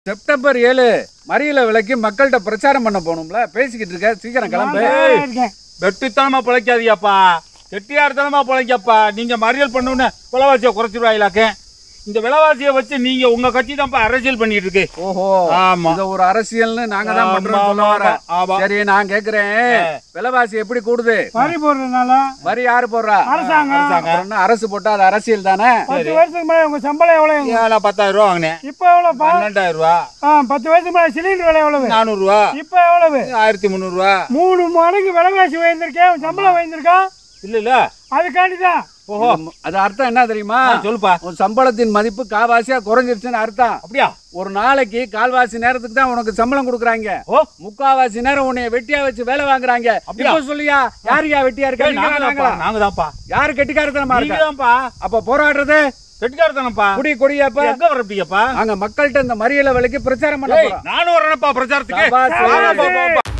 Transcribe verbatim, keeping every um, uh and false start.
September ஏழு மறியல விலைக்கு மக்கள்கிட்ட பிரச்சாரம் பண்ண போகணும்ல, பேசிக்கிட்டு இருக்க, சீக்கிரம் கிளம்பு. வெட்டித்தனமா பிழைக்காதியாப்பா, கெட்டியார்த்தனமா பிழைக்கப்பா. நீங்க மறியல் பண்ணணும்னு விலைவாசியை குறைச்சிடுவாங்களாக்க. இந்த விலைவாசியை வச்சு நீங்க உங்க கட்சி தான் அரசியல் பண்ணிட்டு இருக்கு. ஓஹோ, ஆமா, இது ஒரு அரசியல்னு நாங்க தான் பண்றோம். சரி, நான் கேக்குறேன், விலைவாசி எப்படி கூடுது? வரி போடுறதுனால. வரி யாரு போடுறா? அரசாங்கம். அரசு போட்டா அது அரசியல் தானே. பத்து வருஷத்துக்கு மேல உங்க சம்பளம் எவ்வளவு? பத்தாயிரம் ரூபா வாங்கினேன். இப்ப எவ்வளவு? பன்னெண்டாயிரம் ரூபா. பத்து வருஷத்துக்கு மேல சிலிண்டர் விலை எவ்வளவு? நானூறு ரூபா. இப்ப எவ்வளவு? ஆயிரத்தி முந்நூறு ரூபா. மூணு மடங்கு விலைவாசி உயர்ந்திருக்கேன், சம்பளம் உயர்ந்திருக்கான். இல்ல இல்ல, அதுக்காண்டிதான். ஓஹோ, அது அர்த்தம் என்ன தெரியுமா? சொல்லுப்பா. உன் சம்பளத்தின் மதிப்பு கால்வாசியா குறைஞ்சிருச்சுன்னு அர்த்தம். அப்படியா? ஒரு நாளைக்கு கால்வாசி நேரத்துக்கு தான் உனக்கு சம்பளம் கொடுக்குறாங்க. ஓ, முக்காவாசி நேரம் உன்னை வெட்டியா வச்சு வேலை வாங்குறாங்க. அப்படியா? சொல்லியா யாரையா வெட்டியா இருக்கா? நாங்க தான்ப்பா. யாரு கெட்டிக்காரத்தனமா இருக்காப்பா? அப்ப போராடுறது கெட்டிக்காரத்தனப்பா. குடி கொடியாப்பா. எங்க வரப்படியாப்பா? அங்க மக்கள்கிட்ட இந்த மறியல விலைக்கு பிரச்சாரம் பண்ண போறோம். நானும் வரேன்ப்பா பிரச்சாரத்துக்கு.